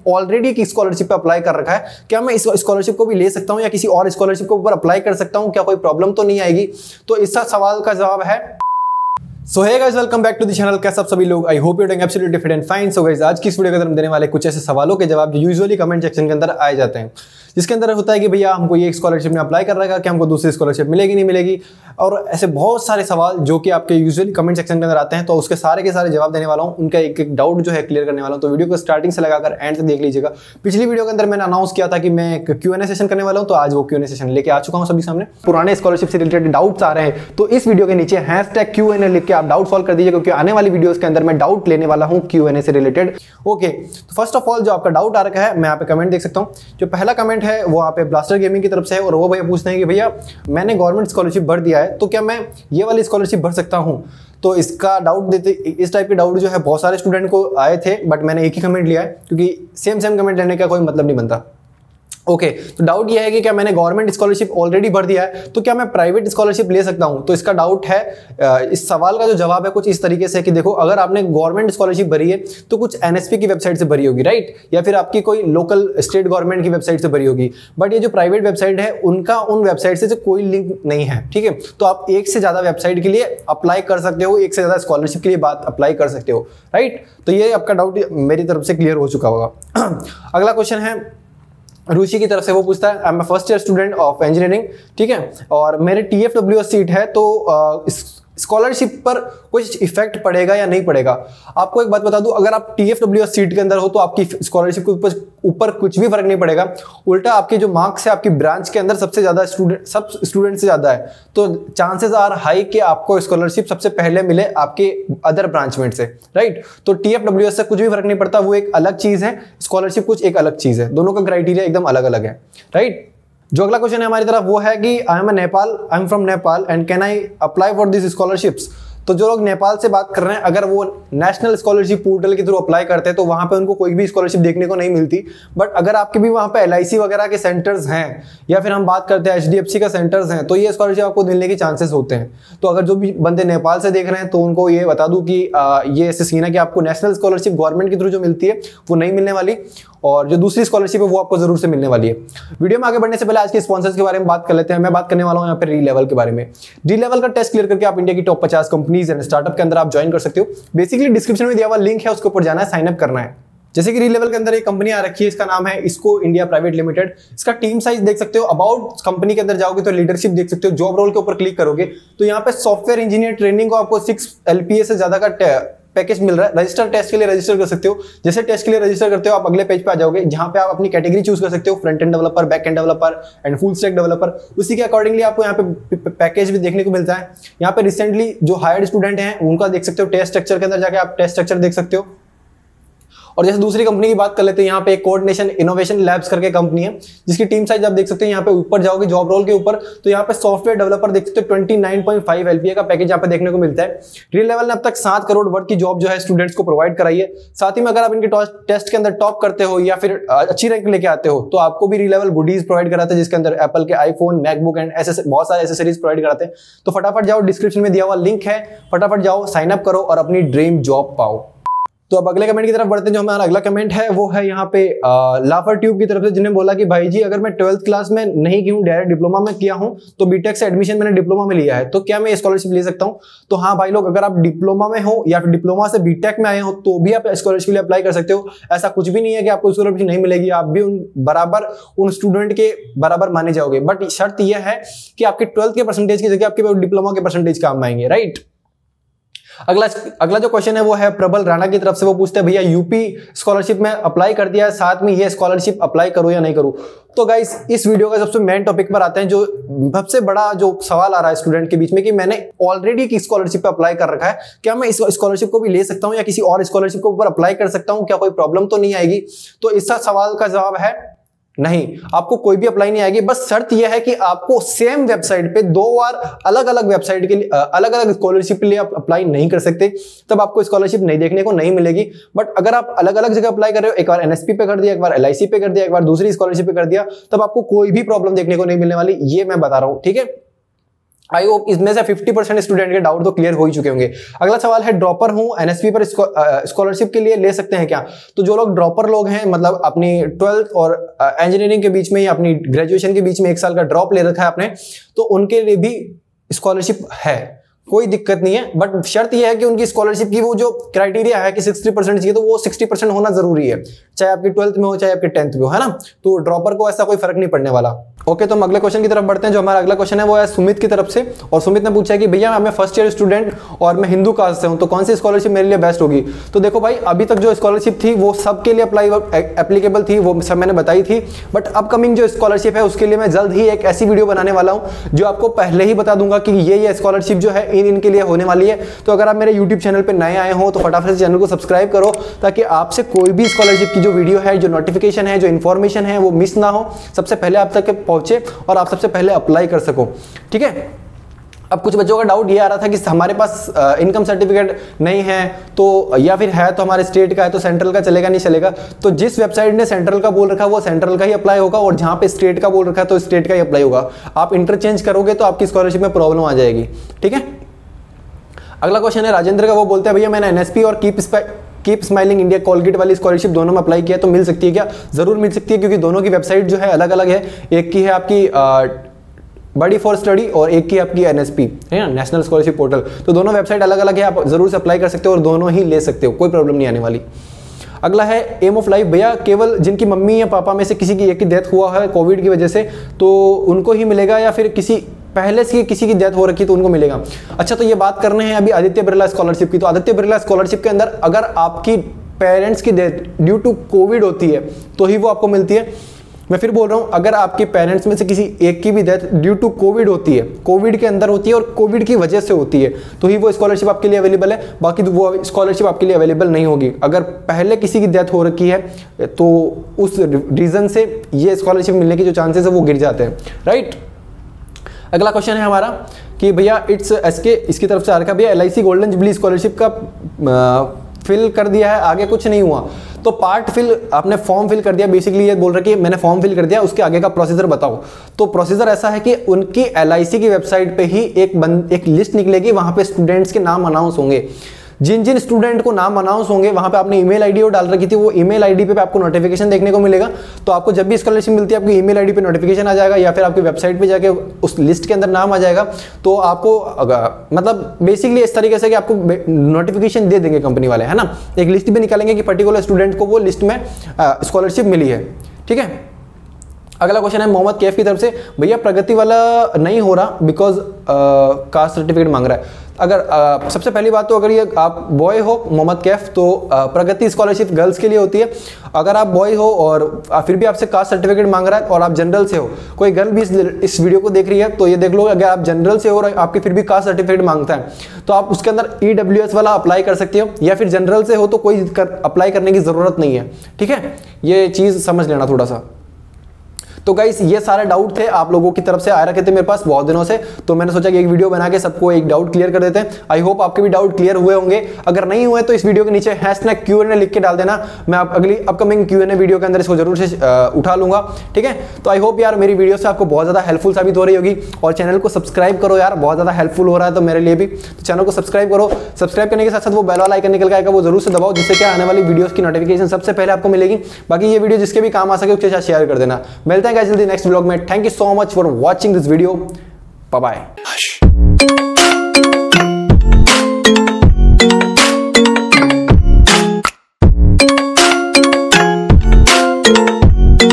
Already एक scholarship पे apply कर रखा है, क्या मैं इस स्कॉलरशिप को भी ले सकता हूं या किसी और स्कॉलरशिप के ऊपर अप्लाई कर सकता हूं, क्या कोई प्रॉब्लम तो नहीं आएगी? तो इस सवाल का जवाब है so hey guys, welcome back to the channel. कैसे आप सभी लोग? I hope you doing absolutely fit and fine. So guys, आज की इस वीडियो के अंदर हम देने वाले कुछ ऐसे सवालों के जवाब जो यूजुअली कमेंट सेक्शन के अंदर आए जाते हैं, जिसके अंदर होता है कि भैया हमको ये स्कॉलरशिप में अप्लाई कर रखा है, क्या हमको दूसरी स्कॉलरशिप मिलेगी नहीं मिलेगी, और ऐसे बहुत सारे सवाल जो कि आपके यूजुअली कमेंट सेक्शन के अंदर आते हैं। तो उसके सारे के सारे जवाब देने वाला हूँ, उनका एक एक डाउट जो है क्लियर करने वाला हूँ। तो वीडियो को स्टार्टिंग से लगाकर एंड तक देख लीजिएगा। पिछली वीडियो के अंदर मैंने अनाउंस किया था कि मैं एक Q&A सेशन करने वाला हूँ, तो आज वो Q&A सेशन लेके आ चुका हूँ सभी सामने। पुराने स्कॉलरशिप से रिलेटेड डाउट्स आ रहे हैं तो इस वीडियो के नीचे #Q&A लिख के आप डाउट सॉल्व कर दीजिए, क्योंकि आने वाली वीडियोस के अंदर मैं डाउट लेने वाला हूँ Q&A से रिलेटेड। ओके, तो फर्स्ट ऑफ ऑल जो आपका डाउट आ रखा है, मैं यहाँ पे कमेंट देख सकता हूँ। जो पहला कमेंट है वो यहाँ पे ब्लास्टर गेमिंग की तरफ से है, और वो भैया पूछते हैं कि भैया मैंने गवर्नमेंट स्कॉलरशिप भर दिया है, तो क्या मैं ये वाली स्कॉलरशिप भर सकता हूँ? तो इसका डाउट देते, इस टाइप के डाउट जो है बहुत सारे स्टूडेंट को आए थे, बट मैंने एक ही कमेंट लिया है, क्योंकि सेम कमेंट लेने का कोई मतलब नहीं बनता। ओके, तो डाउट यह है कि क्या मैंने गवर्नमेंट स्कॉलरशिप ऑलरेडी भर दिया है, तो क्या मैं प्राइवेट स्कॉलरशिप ले सकता हूं? तो इसका डाउट है, इस सवाल का जो जवाब है कुछ इस तरीके से कि देखो, अगर आपने गवर्नमेंट स्कॉलरशिप भरी है तो कुछ NSP की वेबसाइट से भरी होगी, राइट, या फिर आपकी कोई लोकल स्टेट गवर्नमेंट की वेबसाइट से भरी होगी। बट ये जो प्राइवेट वेबसाइट है उनका उन वेबसाइट से कोई लिंक नहीं है, ठीक है। तो आप एक से ज्यादा वेबसाइट के लिए अप्लाई कर सकते हो, एक से ज्यादा स्कॉलरशिप के लिए बात अप्लाई कर सकते हो, राइट। तो ये आपका डाउट मेरी तरफ से क्लियर हो चुका होगा। अगला क्वेश्चन है ऋषि की तरफ से, वो पूछता है I am a first year student of engineering, ठीक है, और मेरे TFWS सीट है, तो स्कॉलरशिप पर कुछ इफेक्ट पड़ेगा या नहीं पड़ेगा? आपको एक बात बता दूं, अगर आप TFWS सीट के अंदर हो तो आपकी स्कॉलरशिप के ऊपर कुछ भी फर्क नहीं पड़ेगा। उल्टा आपके जो मार्क्स है आपकी ब्रांच के अंदर सबसे ज्यादा सब स्टूडेंट से ज्यादा है, तो चांसेस आर हाई कि आपको स्कॉलरशिप सबसे पहले मिले आपके अदर ब्रांचमेट से, राइट। तो TFWS से कुछ भी फर्क नहीं पड़ता, वो एक अलग चीज है, स्कॉलरशिप कुछ एक अलग चीज है, दोनों का क्राइटेरिया एकदम अलग अलग है, राइट। जो अगला क्वेश्चन है हमारी तरफ वो है कि I am from Nepal and can I apply for this scholarships? तो जो लोग नेपाल से बात कर रहे हैं, अगर वो नेशनल स्कॉलरशिप पोर्टल के थ्रू अप्लाई करते हैं तो वहां पे उनको कोई भी स्कॉलरशिप देखने को नहीं मिलती। बट अगर आपके भी वहां पे LIC वगैरह के सेंटर्स हैं, या फिर हम बात करते हैं HDFC का सेंटर्स हैं, तो ये स्कॉलरशिप आपको मिलने के चांसेस होते हैं। तो अगर जो भी बंदे नेपाल से देख रहे हैं तो उनको ये बता दूं कि ये ऐसे सीन है कि आपको नेशनल स्कॉलरशिप गवर्नमेंट के थ्रू जो मिलती है वो नहीं मिलने वाली, और जो दूसरी स्कॉलरशिप है वो आपको जरूर से मिलने वाली है। वीडियो में आगे बढ़ने से पहले आज के स्पॉन्सर्स के बारे में बात कर लेते हैं। मैं बात करने वाला हूं यहाँ पे री लेवल के बारे में। री लेवल का टेस्ट क्लियर करके आप इंडिया की टॉप 50 कंपनीज एंड स्टार्टअप के अंदर आप ज्वाइन कर सकते हो। बेसिकली डिस्क्रिप्शन में दिया हुआ लिंक है, उसके ऊपर जाना है, साइन अप करना है। जैसे कि री लेवल के अंदर एक कंपनी आ रखी है, इसका नाम है इसको इंडिया प्राइवेट लिमिटेड। इसका टीम साइज देख सकते हो। अबाउट कंपनी के अंदर जाओगे तो लीडरशिप देख सकते हो। जॉब रोल के ऊपर क्लिक करोगे तो यहाँ पे सॉफ्टवेयर इंजीनियर ट्रेनिंग को आपको 6 LPA से ज्यादा का पैकेज मिल रहा है। रजिस्टर टेस्ट के लिए रजिस्टर कर सकते हो। जैसे टेस्ट के लिए रजिस्टर करते हो आप अगले पेज पे आ जाओगे, जहां पे आप अपनी कैटेगरी चूज कर सकते हो, front end developer, back end developer and full stack developer. उसी के अकॉर्डिंगली आपको यहाँ पे पैकेज भी देखने को मिलता है। यहाँ पे रिसेंटली जो हायर्ड स्टूडेंट हैं उनका देख सकते हो। टेस्ट स्ट्रक्चर के अंदर जाके आप टेस्ट स्ट्रक्चर देख सकते हो। और जैसे दूसरी कंपनी की बात कर लेते हैं, यहाँ पे कोऑर्डिनेशन इनोवेशन लैब्स करके कंपनी है, जिसकी टीम साइज आप देख सकते हैं। यहाँ पे ऊपर जाओगे जॉब रोल के ऊपर तो यहाँ पे सॉफ्टवेयर डेवलपर देख सकते हो। 29.5 LPA का पैकेज यहाँ पे देखने को मिलता है। री लेवल ने अब तक 7 करोड़ वर्थ की जॉब जो है स्टूडेंट्स को प्रोवाइड कराई है। साथ ही में अगर आप इनके टेस्ट के अंदर टॉप करते हो या फिर अच्छी रैंक लेके आते हो तो आपको भी री लेवल गुडीज प्रोवाइड कराते हैं, जिसके अंदर एप्पल के आईफोन, मैकबुक एंड बहुत सारे एसेसरीज प्रोवाइड कराते हैं। तो फटाफट जाओ, डिस्क्रिप्शन में दिया हुआ लिंक है, फटाफट जाओ, साइन अप करो और अपनी ड्रीम जॉब पाओ। तो अब अगले कमेंट की तरफ बढ़ते हैं। जो हमारा अगला कमेंट है वो है यहाँ पे लाफर ट्यूब की तरफ से, जिन्हें बोला कि भाई जी अगर मैं 12th क्लास में नहीं की हूँ, डायरेक्ट डिप्लोमा में किया हूँ, तो बीटेक से एडमिशन मैंने डिप्लोमा में लिया है, तो क्या मैं स्कॉलरशिप ले सकता हूँ? तो हाँ भाई लोग, अगर आप डिप्लोमा में हो या फिर डिप्लोमा से बीटेक में आए हो तो भी आप स्कॉलरशिप के लिए अप्लाई कर सकते हो। ऐसा कुछ भी नहीं है कि आपको स्कॉलरशिप नहीं मिलेगी, आप भी उन स्टूडेंट के बराबर माने जाओगे। बट शर्त यह है कि आपके 12th के परसेंटेज की जगह आपके डिप्लोमा के परसेंटेज काम आएंगे, राइट। अगला जो क्वेश्चन है वो है प्रबल राणा की तरफ से। वो पूछते हैं भैया यूपी स्कॉलरशिप में अप्लाई कर दिया है, साथ में ये स्कॉलरशिप अप्लाई करूं या नहीं करूं? तो गाइस इस वीडियो का सबसे मेन टॉपिक पर आते हैं। जो सबसे बड़ा जो सवाल आ रहा है स्टूडेंट के बीच में कि मैंने ऑलरेडी की स्कॉलरशिप पे अप्लाई कर रखा है, क्या मैं इस स्कॉलरशिप को भी ले सकता हूं या किसी और स्कॉलरशिप के ऊपर अप्लाई कर सकता हूं, क्या कोई प्रॉब्लम तो नहीं आएगी? तो इस सवाल का जवाब है नहीं, आपको कोई भी अप्लाई नहीं आएगी। बस शर्त यह है कि आपको सेम वेबसाइट पे 2 बार अलग अलग वेबसाइट के लिए अलग अलग स्कॉलरशिप के लिए आप अप्लाई नहीं कर सकते, तब आपको स्कॉलरशिप नहीं देखने को नहीं मिलेगी। बट अगर आप अलग अलग जगह अप्लाई कर रहे हो, एक बार NSP पे कर दिया, एक बार LIC पे कर दिया, एक बार दूसरी स्कॉलरशिप पे कर दिया, तब आपको कोई भी प्रॉब्लम देखने को नहीं मिलने वाली, ये मैं बता रहा हूं, ठीक है। आई होप इसमें से 50% स्टूडेंट के डाउट तो क्लियर हो ही चुके होंगे। अगला सवाल है, ड्रॉपर हूं एनएसपी पर स्कॉलरशिप के लिए ले सकते हैं क्या? तो जो लोग ड्रॉपर लोग हैं, मतलब अपनी 12th और इंजीनियरिंग के बीच में या अपनी ग्रेजुएशन के बीच में 1 साल का ड्रॉप ले रखा है आपने, तो उनके लिए भी स्कॉलरशिप है, कोई दिक्कत नहीं है। बट शर्त यह है कि उनकी स्कॉलरशिप की वो जो क्राइटेरिया है कि 60% चाहिए, तो वो 60% होना जरूरी है, चाहे आपकी 12th में हो चाहे आपकी 10th में हो, है ना। तो ड्रॉपर को ऐसा कोई फर्क नहीं पड़ने वाला। ओके, तो हम अगले क्वेश्चन की तरफ बढ़ते हैं। जो हमारा अगला क्वेश्चन है वो है सुमित की तरफ से, और सुमित ने पूछा है कि भैया मैं फर्स्ट ईयर स्टूडेंट और मैं हिंदू कास्ट से हूं, तो कौन सी स्कॉलरशिप मेरे लिए बेस्ट होगी? तो देखो भाई, अभी तक जो स्कॉलरशिप थी वो सबके लिए एप्लीकेबल थी, वो सब मैंने बताई थी। बट अपकमिंग जो स्कॉलरशिप है उसके लिए मैं जल्द ही एक ऐसी वीडियो बनाने वाला हूं जो आपको पहले ही बता दूंगा कि ये स्कॉलरशिप जो है इनके लिए होने वाली है। तो अगर आप मेरे यूट्यूब चैनल पर नए आए हो तो फटाफट से चैनल को सब्सक्राइब करो, ताकि आपसे कोई भी स्कॉलरशिप की जो वीडियो है, जो नोटिफिकेशन है, जो इन्फॉर्मेशन है, वो मिस ना हो, सबसे पहले आप तक पहुंचे और आप सबसे पहले अप्लाई कर सको। ठीक है। अब कुछ बच्चों का डाउट ये आ रहा था कि हमारे पास इनकम सर्टिफिकेट नहीं है, तो या फिर है तो हमारे स्टेट का है, तो सेंट्रल का चलेगा नहीं चलेगा? तो जिस वेबसाइट ने सेंट्रल का बोल रखा है वो सेंट्रल का ही अप्लाई होगा, और जहां पे स्टेट का बोल रखा है तो स्टेट का ही अप्लाई होगा। आप इंटरचेंज करोगे तो आपकी स्कॉलरशिप में प्रॉब्लम आ जाएगी। ठीक है। अगला क्वेश्चन है राजेंद्र का, वो बोलते हैं भैया मैंने एनएसपी और कीप स्माइलिंग इंडिया कोलगेट वाली स्कॉलरशिप दोनों में अप्लाई किया, तो मिल सकती है क्या? जरूर मिल सकती है, क्योंकि दोनों की वेबसाइट जो है अलग अलग है। एक की है आपकी बडी फॉर स्टडी और एक की आपकी एनएसपी है ना, नेशनल स्कॉलरशिप पोर्टल। तो दोनों वेबसाइट अलग अलग है, आप जरूर से अप्लाई कर सकते हो और दोनों ही ले सकते हो, कोई प्रॉब्लम नहीं आने वाली। अगला है एम ऑफ लाइफ, भैया केवल जिनकी मम्मी या पापा में से किसी की एक की डेथ हुआ है कोविड की वजह से, तो उनको ही मिलेगा, या फिर पहले से किसी की डेथ हो रखी तो उनको मिलेगा? अच्छा, तो ये बात करने हैं अभी आदित्य बिरला स्कॉलरशिप की। तो आदित्य बिरला स्कॉलरशिप के अंदर अगर आपकी पेरेंट्स की डेथ ड्यू टू कोविड होती है तो ही वो आपको मिलती है। मैं फिर बोल रहा हूं, अगर आपके पेरेंट्स में से किसी एक की भी डेथ ड्यू टू कोविड होती है, कोविड के अंदर होती है और कोविड की वजह से होती है, तो ही वो स्कॉलरशिप आपके लिए अवेलेबल है, बाकी वो स्कॉलरशिप आपके लिए अवेलेबल नहीं होगी। अगर पहले किसी की डेथ हो रखी है तो उस रीजन से ये स्कॉलरशिप मिलने की जो चांसेस है वो गिर जाते हैं, राइट। अगला क्वेश्चन है हमारा कि भैया इट्स एसके, इसकी तरफ से आ रखा भैया LIC गोल्डन जुबली स्कॉलरशिप का फिल कर दिया है, आगे कुछ नहीं हुआ। तो पार्ट फिल आपने फॉर्म फिल कर दिया, बेसिकली ये बोल रहा है कि मैंने फॉर्म फिल कर दिया, उसके आगे का प्रोसीजर बताओ। तो प्रोसीजर ऐसा है कि उनकी LIC की वेबसाइट पे ही एक लिस्ट निकलेगी, वहां पे स्टूडेंट्स के नाम अनाउंस होंगे। जिन जिन स्टूडेंट को नाम अनाउंस होंगे वहां पे आपने ईमेल आईडी डाल रखी थी, वो ईमेल आईडी पे आपको नोटिफिकेशन देखने को मिलेगा। तो आपको जब भी स्कॉलरशिप मिलती है आपकी ईमेल आईडी पे नोटिफिकेशन आ जाएगा, या फिर आपकी वेबसाइट पे जाके उस लिस्ट के अंदर नाम आ जाएगा। तो आपको मतलब बेसिकली इस तरीके से कि आपको नोटिफिकेशन दे देंगे कंपनी वाले, है ना। एक लिस्ट भी निकालेंगे कि पर्टिकुलर स्टूडेंट को वो लिस्ट में स्कॉलरशिप मिली है। ठीक है। अगला क्वेश्चन है मोहम्मद कैफ की तरफ से, भैया प्रगति वाला नहीं हो रहा बिकॉज कास्ट सर्टिफिकेट मांग रहा है। अगर सबसे पहली बात तो अगर ये आप बॉय हो मोहम्मद कैफ, तो प्रगति स्कॉलरशिप गर्ल्स के लिए होती है। अगर आप बॉय हो और फिर भी आपसे कास्ट सर्टिफिकेट मांग रहा है और आप जनरल से हो, कोई गर्ल भी इस वीडियो को देख रही है तो ये देख लो, अगर आप जनरल से हो और आपके फिर भी कास्ट सर्टिफिकेट मांगता है तो आप उसके अंदर EWS वाला अप्लाई कर सकते हो, या फिर जनरल से हो तो कोई अप्लाई करने की जरूरत नहीं है। ठीक है, ये चीज समझ लेना थोड़ा सा। तो गाइस ये सारे डाउट थे आप लोगों की तरफ से आ रखे थे मेरे पास बहुत दिनों से, तो मैंने सोचा कि एक वीडियो बना के सबको एक डाउट क्लियर कर देते हैं। आई होप आपके भी डाउट क्लियर हुए होंगे। अगर नहीं हुए तो इस वीडियो के नीचे #Q&A लिख के डाल देना, मैं अगली अपकमिंग Q&A वीडियो के अंदर इसको जरूर से उठा लूंगा। ठीक है, तो आई होप यार मेरी वीडियो से आपको बहुत ज्यादा हेल्पफुल साबित हो रही होगी। और चैनल को सब्सक्राइब करो यार, बहुत ज्यादा हेल्पफुल हो रहा है तो मेरे लिए भी। तो चैनल को सब्सक्राइब करो, सब्सक्राइब करने के साथ साथ वो बेल वाला आइकन निकल के आएगा, वो जरूर से दबाओ, जिससे क्या आने वाली वीडियोस की नोटिफिकेशन सबसे पहले आपको मिलेगी। बाकी ये वीडियो जिसके भी काम आ सके उसके साथ शेयर कर देना। मिलते हैं गाइस जल्दी नेक्स्ट व्लॉग में। Thank you so much for watching this video. Bye bye.